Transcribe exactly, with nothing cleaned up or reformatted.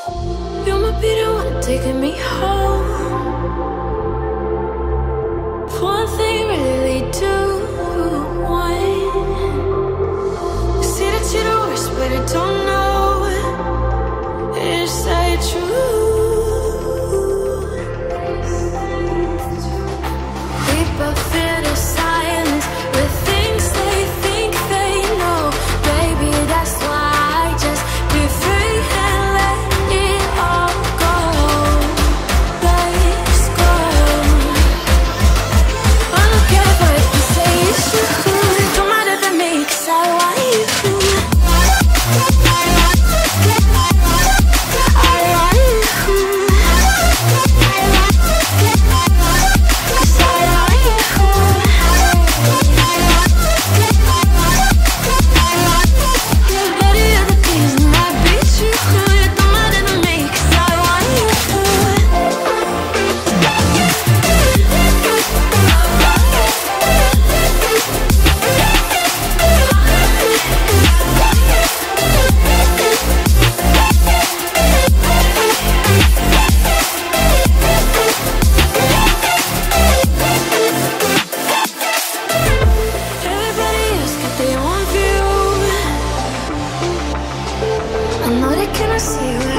You might be the one taking me home. One thing really lead to one. You see that you're the worst, but I don't know. Is that true? People feel the silence with things they think they know. Baby, that's why I just be free and let it all go. Let's go. I don't care what you say, it's true. Don't matter to me, 'cause I want you. I know they cannot see you.